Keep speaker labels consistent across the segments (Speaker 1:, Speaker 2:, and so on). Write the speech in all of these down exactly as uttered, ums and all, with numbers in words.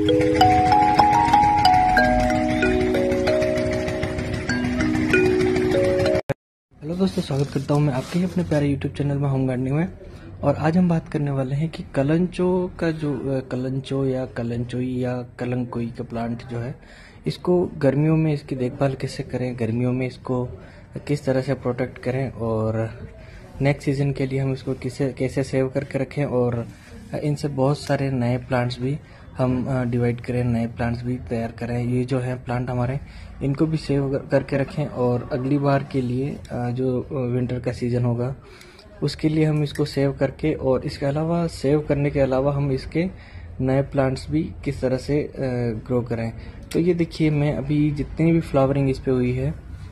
Speaker 1: Hello दोस्तों, स्वागत करता हूं मैं आपके ही अपने प्यारे यूट्यूब चैनल में होम गार्डनिंग में। और आज हम बात करने वाले हैं कि कलंचो का जो कलंचो या कलंचोई या कलंकोई का प्लांट जो है, इसको गर्मियों में इसकी देखभाल कैसे करें, गर्मियों में इसको किस तरह से प्रोटेक्ट करें और नेक्स्ट सीजन के लिए हम इसको किसे कैसे सेव करके रखें, और इनसे बहुत सारे नए प्लांट्स भी हम डिवाइड करें, नए प्लांट्स भी तैयार करें। ये जो है प्लांट हमारे, इनको भी सेव करके रखें और अगली बार के लिए जो विंटर का सीज़न होगा उसके लिए हम इसको सेव करके, और इसके अलावा सेव करने के अलावा हम इसके नए प्लांट्स भी किस तरह से ग्रो करें। तो ये देखिए, मैं अभी जितनी भी फ्लावरिंग इस पे हुई है,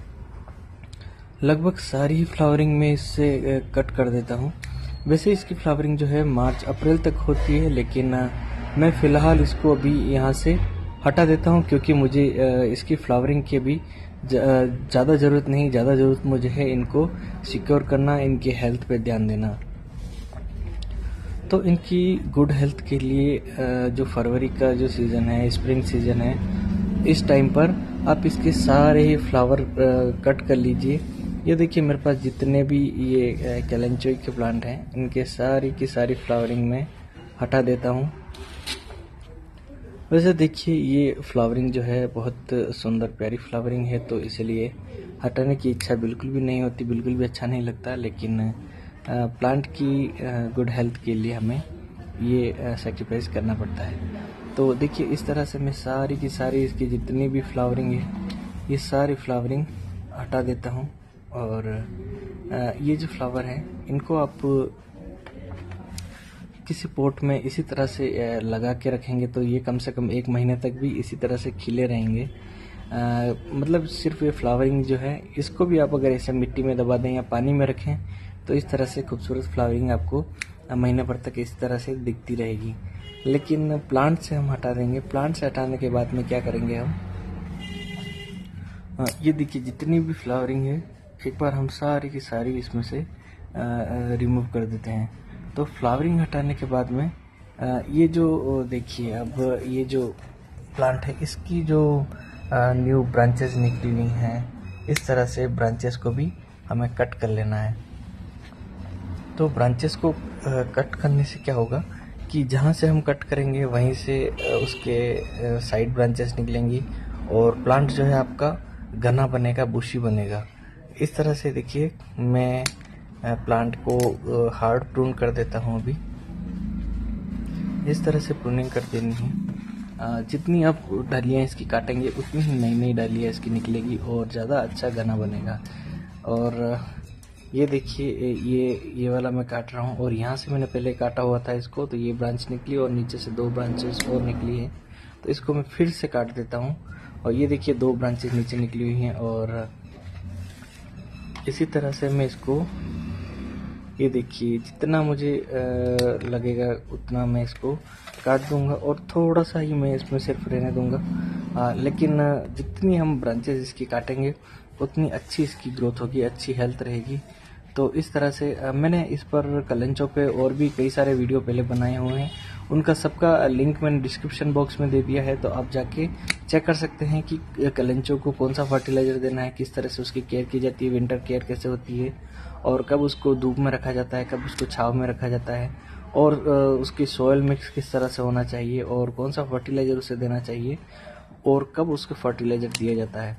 Speaker 1: लगभग सारी ही फ्लावरिंग में इससे कट कर देता हूँ। वैसे इसकी फ्लावरिंग जो है मार्च अप्रैल तक होती है, लेकिन मैं फ़िलहाल इसको अभी यहाँ से हटा देता हूँ क्योंकि मुझे इसकी फ्लावरिंग की भी ज़्यादा ज़रूरत नहीं। ज़्यादा ज़रूरत मुझे है इनको सिक्योर करना, इनकी हेल्थ पे ध्यान देना। तो इनकी गुड हेल्थ के लिए जो फरवरी का जो सीज़न है, स्प्रिंग सीज़न है, इस टाइम पर आप इसके सारे ही फ्लावर कट कर लीजिए। ये देखिए, मेरे पास जितने भी ये कलंचोई के प्लांट हैं, इनके सारी की सारी फ्लावरिंग में हटा देता हूँ। वैसे देखिए, ये फ्लावरिंग जो है बहुत सुंदर प्यारी फ्लावरिंग है, तो इसलिए हटाने की इच्छा बिल्कुल भी नहीं होती, बिल्कुल भी अच्छा नहीं लगता। लेकिन प्लांट की गुड हेल्थ के लिए हमें ये सेक्रीफाइस करना पड़ता है। तो देखिए, इस तरह से मैं सारी की सारी इसकी जितनी भी फ्लावरिंग है, ये सारी फ्लावरिंग हटा देता हूँ। और ये जो फ्लावर हैं, इनको आप किसी पोट में इसी तरह से लगा के रखेंगे तो ये कम से कम एक महीने तक भी इसी तरह से खिले रहेंगे। आ, मतलब सिर्फ ये फ्लावरिंग जो है, इसको भी आप अगर ऐसे मिट्टी में दबा दें या पानी में रखें तो इस तरह से खूबसूरत फ्लावरिंग आपको महीने भर तक इस तरह से दिखती रहेगी। लेकिन प्लांट से हम हटा देंगे। प्लांट से हटाने के बाद में क्या करेंगे हम, आ, ये देखिए जितनी भी फ्लावरिंग है, एक बार हम सारी की सारी इसमें से रिमूव कर देते हैं। तो फ्लावरिंग हटाने के बाद में आ, ये जो देखिए, अब ये जो प्लांट है, इसकी जो न्यू ब्रांचेस निकली हुई हैं, इस तरह से ब्रांचेस को भी हमें कट कर लेना है। तो ब्रांचेस को आ, कट करने से क्या होगा कि जहाँ से हम कट करेंगे वहीं से आ, उसके साइड ब्रांचेस निकलेंगी और प्लांट जो है आपका घना बनेगा, बुशी बनेगा। इस तरह से देखिए, मैं प्लांट को हार्ड प्रून कर देता हूँ। अभी इस तरह से प्रूनिंग कर देनी है। जितनी आप डालियाँ इसकी काटेंगे उतनी ही नई नई डालियाँ इसकी निकलेगी और ज़्यादा अच्छा घना बनेगा। और ये देखिए, ये ये वाला मैं काट रहा हूँ, और यहाँ से मैंने पहले काटा हुआ था इसको, तो ये ब्रांच निकली और नीचे से दो ब्रांचेस और निकली है। तो इसको मैं फिर से काट देता हूँ, और ये देखिए दो ब्रांचेस नीचे निकली हुई हैं। और इसी तरह से मैं इसको, ये देखिए, जितना मुझे लगेगा उतना मैं इसको काट दूंगा, और थोड़ा सा ही मैं इसमें सिर्फ रहने दूंगा। आ, लेकिन जितनी हम ब्रांचेस इसकी काटेंगे उतनी अच्छी इसकी ग्रोथ होगी, अच्छी हेल्थ रहेगी। तो इस तरह से आ, मैंने इस पर कलंचो पे और भी कई सारे वीडियो पहले बनाए हुए हैं, उनका सबका लिंक मैंने डिस्क्रिप्शन बॉक्स में दे दिया है। तो आप जाके चेक कर सकते हैं कि कलंचो को कौन सा फर्टिलाइजर देना है, किस तरह से उसकी केयर की जाती है, विंटर केयर कैसे होती है, और कब उसको धूप में रखा जाता है, कब उसको छांव में रखा जाता है, और उसकी सॉइल मिक्स किस तरह से होना चाहिए, और कौन सा फर्टिलाइजर उसे देना चाहिए, और कब उसको फर्टिलाइजर दिया जाता है,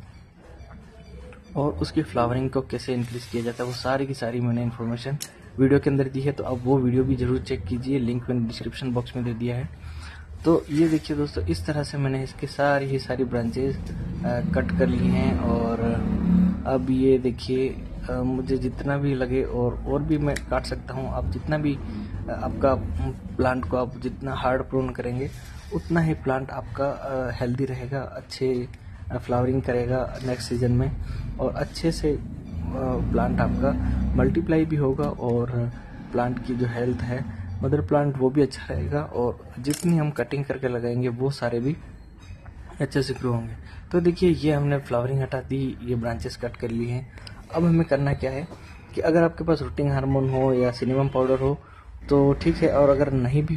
Speaker 1: और उसकी फ्लावरिंग को कैसे इंक्रीज किया जाता है, वो सारी की सारी मैंने इन्फॉर्मेशन वीडियो के अंदर दी है। तो आप वो वीडियो भी जरूर चेक कीजिए, लिंक मैंने डिस्क्रिप्शन बॉक्स में दे दिया है। तो ये देखिए दोस्तों, इस तरह से मैंने इसके सारी ही सारी ब्रांचेस कट कर ली हैं। और अब ये देखिए, मुझे जितना भी लगे और और भी मैं काट सकता हूँ। आप जितना भी आपका प्लांट को आप जितना हार्ड प्रून करेंगे उतना ही प्लांट आपका हेल्दी रहेगा, अच्छे फ्लावरिंग करेगा नेक्स्ट सीजन में, और अच्छे से प्लांट आपका मल्टीप्लाई भी होगा, और प्लांट की जो हेल्थ है, मदर प्लांट, वो भी अच्छा रहेगा। और जितनी हम कटिंग करके लगाएंगे वो सारे भी अच्छे से ग्रो होंगे। तो देखिए, ये हमने फ्लावरिंग हटा दी, ये ब्रांचेस कट कर ली हैं। अब हमें करना क्या है कि अगर आपके पास रूटिंग हार्मोन हो या सिनेमम पाउडर हो तो ठीक है, और अगर नहीं भी हो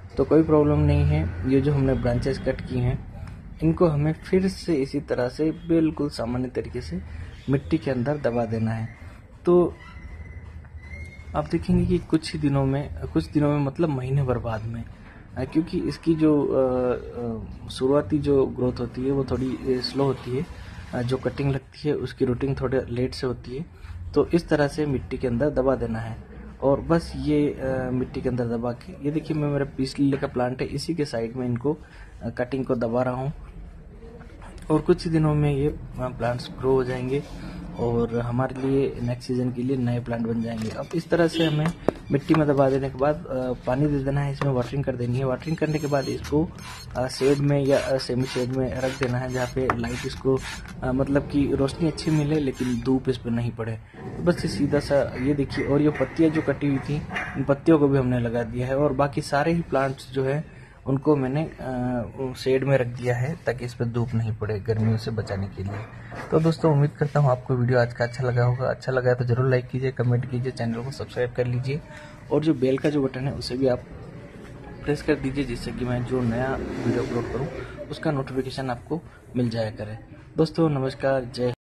Speaker 1: तो कोई प्रॉब्लम नहीं है। ये जो हमने ब्रांचेस कट की हैं इनको हमें फिर से इसी तरह से बिल्कुल सामान्य तरीके से मिट्टी के अंदर दबा देना है। तो आप देखेंगे कि कुछ ही दिनों में कुछ दिनों में मतलब महीने भर बाद में, क्योंकि इसकी जो शुरुआती जो ग्रोथ होती है वो थोड़ी स्लो होती है, जो कटिंग लगती है उसकी रूटिंग थोड़े लेट से होती है। तो इस तरह से मिट्टी के अंदर दबा देना है और बस ये आ, मिट्टी के अंदर दबा के, ये देखिए मैं मेरा पीस लिली का प्लांट है इसी के साइड में इनको आ, कटिंग को दबा रहा हूँ और कुछ ही दिनों में ये प्लांट्स ग्रो हो जाएंगे और हमारे लिए नेक्स्ट सीजन के लिए नए प्लांट बन जाएंगे। अब इस तरह से हमें मिट्टी में दबा देने के बाद पानी दे देना है, इसमें वाटरिंग कर देनी है। वाटरिंग करने के बाद इसको शेड में या सेमी शेड में रख देना है जहाँ पे लाइट इसको मतलब कि रोशनी अच्छी मिले लेकिन धूप इस पर नहीं पड़े। तो बस ये सीधा सा ये देखिए, और ये पत्तियाँ जो कटी हुई थी इन पत्तियों को भी हमने लगा दिया है और बाकी सारे ही प्लांट्स जो है उनको मैंने शेड में रख दिया है ताकि इस पर धूप नहीं पड़े गर्मियों से बचाने के लिए। तो दोस्तों उम्मीद करता हूँ आपको वीडियो आज का अच्छा लगा होगा। अच्छा लगा है तो जरूर लाइक कीजिए, कमेंट कीजिए, चैनल को सब्सक्राइब कर लीजिए और जो बेल का जो बटन है उसे भी आप प्रेस कर दीजिए जिससे कि मैं जो नया वीडियो अपलोड करूँ उसका नोटिफिकेशन आपको मिल जाया करे। दोस्तों नमस्कार, जय